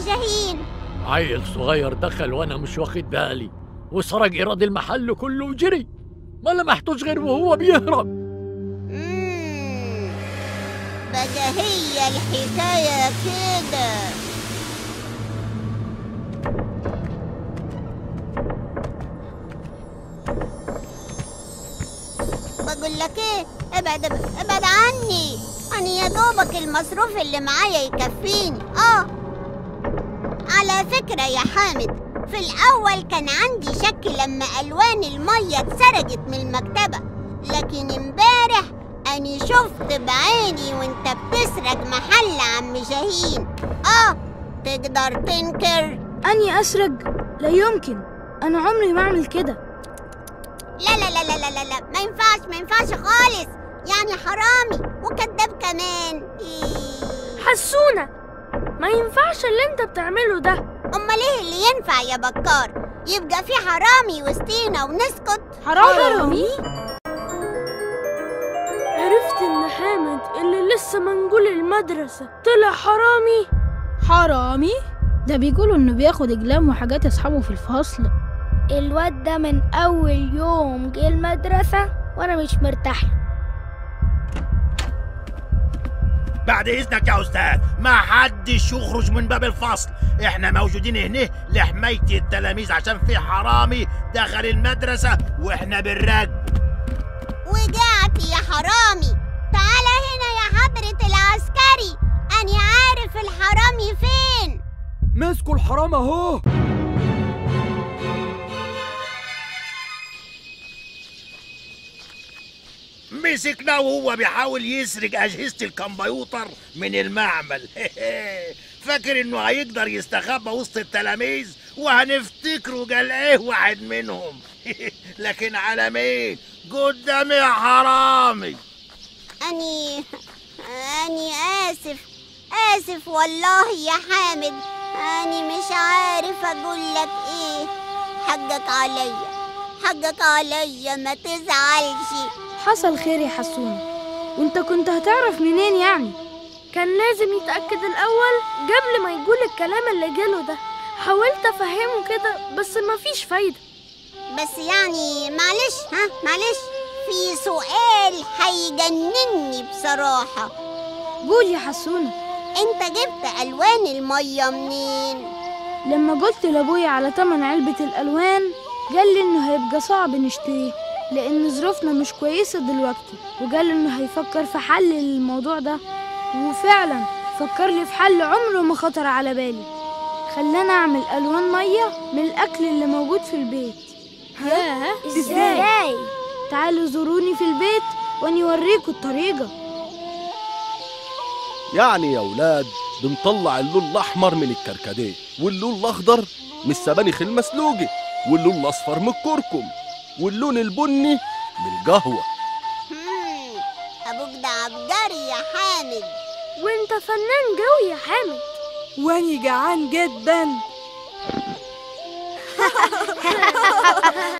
شاهين؟ عيل صغير دخل وانا مش واخد بالي وسرق ايراد المحل كله وجري، ما لمحتوش غير وهو بيهرب. بقى هي الحكاية كده. بقول لك ايه، ابعد عني. انا يا دوبك المصروف اللي معايا يكفيني. على فكرة يا حامد، في الأول كان عندي شك لما ألوان المية اتسرقت من المكتبة، لكن امبارح أني شفت بعيني وانت بتسرق محل عم شاهين. تقدر تنكر؟ أني أسرق؟ لا يمكن، أنا عمري ما أعمل كده. لا لا لا لا لا لا، ما ينفعش خالص، يعني حرامي وكذاب كمان. حسونة، ما ينفعش اللي انت بتعمله ده. أمال ايه اللي ينفع يا بكار؟ يبقى في حرامي وسطينا ونسكت؟ حرامي؟ عرفت ان حامد اللي لسه منقول المدرسة طلع حرامي؟ ده بيقولوا انه بياخد اقلام وحاجات اصحابه في الفصل. الواد ده من اول يوم جه المدرسة وانا مش مرتاح له. بعد اذنك يا استاذ، ما حدش يخرج من باب الفصل، احنا موجودين هنا لحماية التلاميذ عشان في حرامي دخل المدرسة واحنا بنراقبه. وجعت يا حرامي، تعالى هنا يا حضرة العسكري، أنا عارف الحرامي فين. مسكوا الحرام اهو. مسكناه وهو بيحاول يسرق أجهزة الكمبيوتر من المعمل. فاكر انه هيقدر يستخبى وسط التلاميذ وهنفتكره قال ايه واحد منهم. لكن على مين؟ قدامي يا حرامي. أني آسف والله يا حامد، أني مش عارف أقول لك إيه. حقك عليا ما تزعلش. حصل خير يا حسونة، وانت كنت هتعرف منين يعني؟ كان لازم يتأكد الأول قبل ما يقول الكلام اللي جاله ده. حاولت أفهمه كده بس مفيش فايدة. بس يعني معلش في سؤال هيجنني بصراحة. قول يا حسونة. انت جبت ألوان المية منين؟ لما قلت لأبويا على تمن علبة الألوان قال لي إنه هيبقى صعب نشتريه لأن ظروفنا مش كويسة دلوقتي، وقال إنه هيفكر في حل للموضوع ده، وفعلا فكر لي في حل عمره ما خطر على بالي. خلاني أعمل ألوان مية من الأكل اللي موجود في البيت. إزاي؟ تعالوا زوروني في البيت وأني أوريكوا الطريقة. يعني يا ولاد بنطلع اللون الأحمر من الكركديه، واللون الأخضر من السبانخ المسلوقة، واللون الأصفر من الكركم، واللون البني من القهوة. أبوك ده عبقري يا حامد. وانت فنان قوي يا حامد. واني جعان جدا.